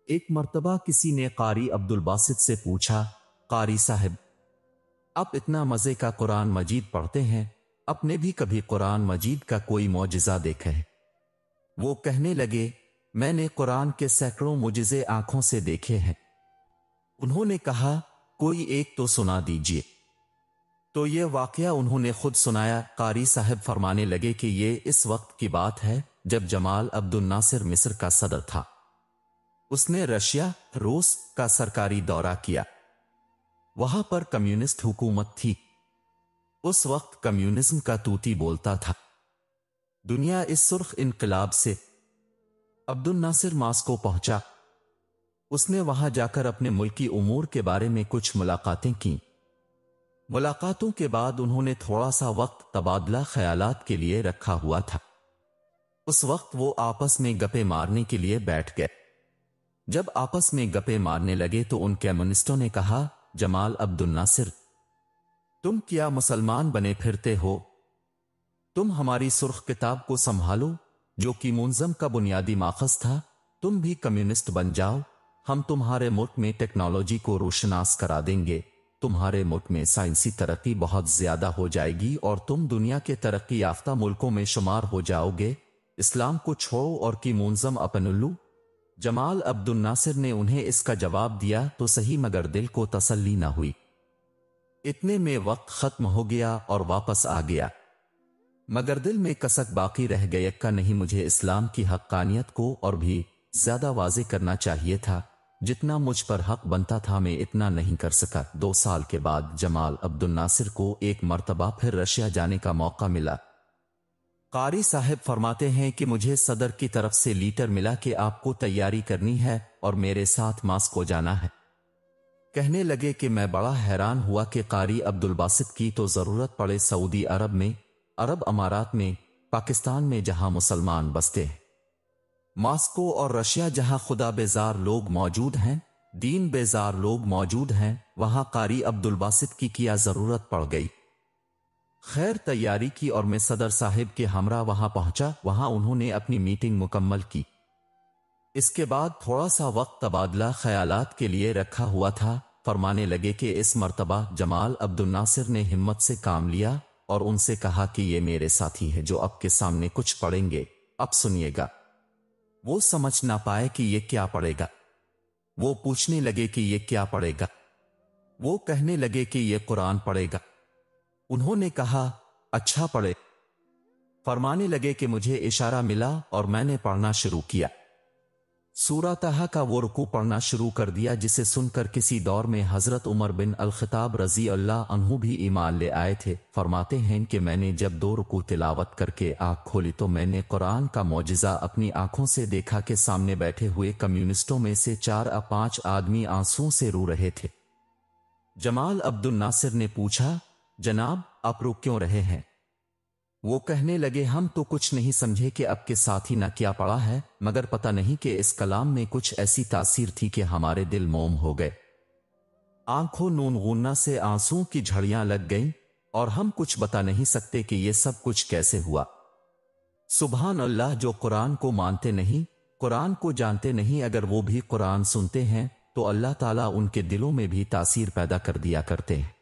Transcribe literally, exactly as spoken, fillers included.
ایک مرتبہ کسی نے قاری عبدالباسط سے پوچھا، قاری صاحب، آپ اتنا مزے کا قرآن مجید پڑھتے ہیں، آپ نے بھی کبھی قرآن مجید کا کوئی معجزہ دیکھا ہے؟ وہ کہنے لگے، میں نے قرآن کے سینکڑوں معجزے آنکھوں سے دیکھے ہیں۔ انہوں نے کہا، کوئی ایک تو سنا دیجئے۔ تو یہ واقعہ انہوں نے خود سنایا۔ قاری صاحب فرمانے لگے کہ یہ اس وقت کی بات ہے جب جمال عبد الناصر مصر کا صدر تھا۔ اس نے رشیا، روس کا سرکاری دورہ کیا۔ وہاں پر کمیونسٹ حکومت تھی۔ اس وقت کمیونزم کا توتی بولتا تھا۔ دنیا اس سرخ انقلاب سے۔ عبد الناصر ماسکو پہنچا۔ اس نے وہاں جا کر اپنے ملکی امور کے بارے میں کچھ ملاقاتیں کیں۔ ملاقاتوں کے بعد انہوں نے تھوڑا سا وقت تبادلہ خیالات کے لیے رکھا ہوا تھا۔ اس وقت وہ آپس میں گپے مارنے کے لیے بیٹھ گئے۔ جب آپس میں گپے مارنے لگے تو ان کمیونسٹوں نے کہا، جمال عبد الناصر، تم کیا مسلمان بنے پھرتے ہو؟ تم ہماری سرخ کتاب کو سنبھالو جو کہ منظم کا بنیادی ماخذ تھا، تم بھی کمیونسٹ بن جاؤ، ہم تمہارے ملک میں ٹیکنالوجی کو روشناس کرا دیں گے، تمہارے ملک میں سائنسی ترقی بہت زیادہ ہو جائے گی اور تم دنیا کے ترقی یافتہ ملکوں میں شمار ہو جاؤ گے، اسلام کو چھوڑو اور کی منظم اپن لو۔ جمال عبد الناصر نے انہیں اس کا جواب دیا تو صحیح، مگر دل کو تسلی نہ ہوئی۔ اتنے میں وقت ختم ہو گیا اور واپس آ گیا، مگر دل میں کسک باقی رہ گئی کہ نہیں، مجھے اسلام کی حقانیت کو اور بھی زیادہ واضح کرنا چاہیے تھا، جتنا مجھ پر حق بنتا تھا میں اتنا نہیں کر سکا۔ دو سال کے بعد جمال عبد الناصر کو ایک مرتبہ پھر رشیا جانے کا موقع ملا۔ قاری صاحب فرماتے ہیں کہ مجھے صدر کی طرف سے لیٹر ملا کہ آپ کو تیاری کرنی ہے اور میرے ساتھ ماسکو جانا ہے۔ کہنے لگے کہ میں بڑا حیران ہوا کہ قاری عبدالباسط کی تو ضرورت پڑے سعودی عرب میں، عرب امارات میں، پاکستان میں جہاں مسلمان بستے ہیں، ماسکو اور رشیا جہاں خدا بیزار لوگ موجود ہیں، دین بیزار لوگ موجود ہیں، وہاں قاری عبدالباسط کی کیا ضرورت پڑ گئی؟ خیر تیاری کی اور میں صدر صاحب کے ہمراہ وہاں پہنچا۔ وہاں انہوں نے اپنی میٹنگ مکمل کی۔ اس کے بعد تھوڑا سا وقت تبادلہ خیالات کے لیے رکھا ہوا تھا۔ فرمانے لگے کہ اس مرتبہ جمال عبد الناصر نے ہمت سے کام لیا اور ان سے کہا کہ یہ میرے ساتھی ہے جو اب کے سامنے کچھ پڑھیں گے، اب سنیے گا۔ وہ سمجھ نہ پائے کہ یہ کیا پڑھے گا۔ وہ پوچھنے لگے کہ یہ کیا پڑھے گا۔ وہ کہنے لگے کہ یہ قرآن پڑھے گا۔ انہوں نے کہا، اچھا پڑھے۔ فرمانے لگے کہ مجھے اشارہ ملا اور میں نے پڑھنا شروع کیا۔ سورہ طٰہٰ کا وہ رکوع پڑھنا شروع کر دیا جسے سن کر کسی دور میں حضرت عمر بن الخطاب رضی اللہ عنہ بھی ایمان لے آئے تھے۔ فرماتے ہیں کہ میں نے جب دو رکوع تلاوت کر کے آنکھ کھولی تو میں نے قرآن کا معجزہ اپنی آنکھوں سے دیکھا کہ سامنے بیٹھے ہوئے کمیونسٹوں میں سے چار یا پانچ آدمی آنسوؤں سے رو رہے تھے۔ جمال عبد الناصر نے پوچھا، جناب آپ رو کیوں رہے ہیں؟ وہ کہنے لگے، ہم تو کچھ نہیں سمجھے کہ اب کے ساتھی نہ کیا پڑا ہے، مگر پتہ نہیں کہ اس کلام میں کچھ ایسی تاثیر تھی کہ ہمارے دل موم ہو گئے۔ آنکھوں نون غنہ سے آنسوؤں کی جھڑیاں لگ گئیں اور ہم کچھ بتا نہیں سکتے کہ یہ سب کچھ کیسے ہوا۔ سبحان اللہ، جو قرآن کو مانتے نہیں، قرآن کو جانتے نہیں، اگر وہ بھی قرآن سنتے ہیں تو اللہ تعالیٰ ان کے دلوں میں بھی تاثیر پیدا کر دیا کرتے ہیں۔